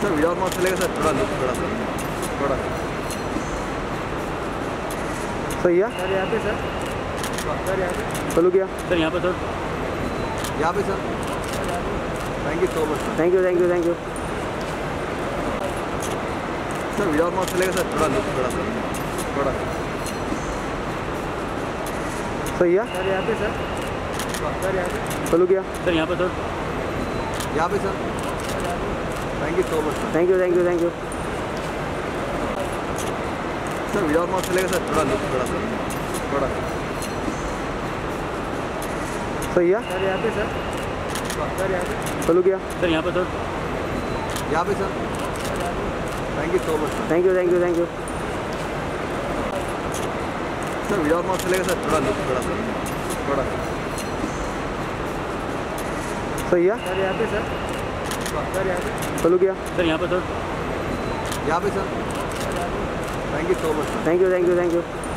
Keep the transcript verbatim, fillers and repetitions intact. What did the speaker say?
Sir without mask चलेगा sir, थोड़ा look थोड़ा सा थोड़ा सही है सर यहाँ पे सर सर यहाँ पे चलो क्या सर यहाँ पे सर यहाँ पे sir. Thank you so much sir. Thank you thank you thank you sir without mask चलेगा सर, थोड़ा लुक थोड़ा सा थोड़ा सही है सर यहाँ पे सर सर यहाँ पे चलो क्या सर यहाँ पे सर यहाँ पे sir. Thank you so much sir. Thank you thank you thank you sir without mask चलेगा सर, थोड़ा लुक थोड़ा सा थोड़ा सही है सर यहाँ पे सर सर यहाँ पे चलो क्या सर यहाँ पे सर यहाँ पे sir. Thank you so much sir. Thank you thank you thank you sir without mask चलेगा सर, थोड़ा लुक थोड़ा सा थोड़ा सही है सर यहाँ पे सर सर यहाँ पे चलो क्या सर यहाँ पे सर यहाँ पे sir. Thank you so much sir. Thank you thank you thank you